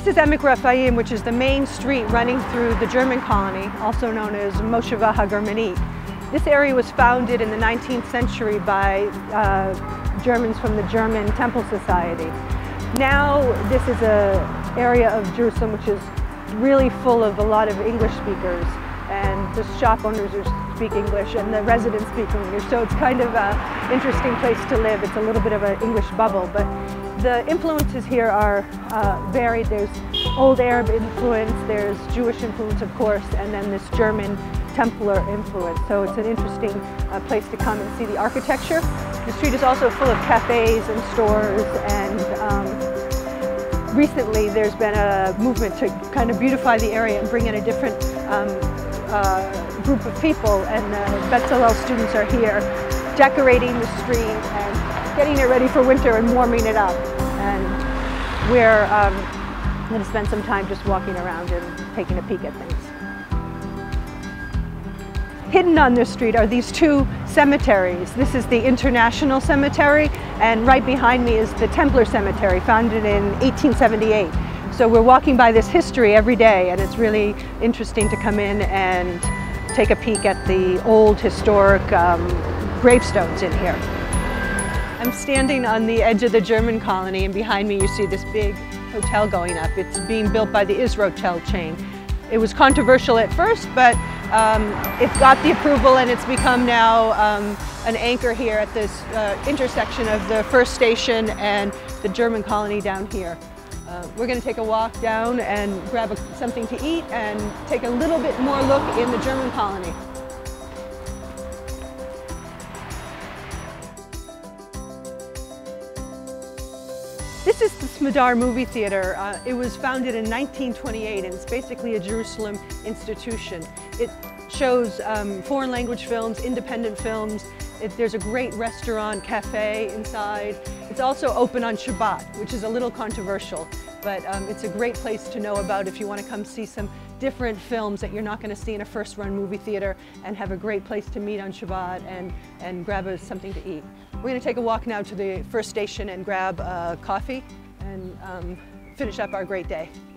This is Emek Rephaim, which is the main street running through the German colony, also known as Mosheva HaGermanit. This area was founded in the 19th century by Germans from the German Temple Society. Now this is an area of Jerusalem which is really full of a lot of English speakers, and the shop owners speak English and the residents speak English, so it's kind of an interesting place to live. It's a little bit of an English bubble, but the influences here are varied. There's old Arab influence, there's Jewish influence of course, and then this German Templar influence. So it's an interesting place to come and see the architecture. The street is also full of cafes and stores, and recently there's been a movement to kind of beautify the area and bring in a different group of people, and B'Tzalel students are here decorating the street and getting it ready for winter and warming it up. And we're going to spend some time just walking around and taking a peek at things. Hidden on this street are these two cemeteries. This is the International Cemetery, and right behind me is the Templar Cemetery, founded in 1878. So we're walking by this history every day, and it's really interesting to come in and take a peek at the old historic gravestones in here. I'm standing on the edge of the German colony, and behind me you see this big hotel going up. It's being built by the Israhotel chain. It was controversial at first, but it got the approval, and it's become now an anchor here at this intersection of the first station and the German colony down here. We're going to take a walk down and grab something to eat and take a little bit more look in the German colony. This is the Smedar Movie Theater. It was founded in 1928, and it's basically a Jerusalem institution. It shows foreign language films, independent films. There's a great restaurant, cafe inside. It's also open on Shabbat, which is a little controversial, but it's a great place to know about if you want to come see some different films that you're not going to see in a first-run movie theater, and have a great place to meet on Shabbat and grab something to eat. We're going to take a walk now to the first station and grab coffee and finish up our great day.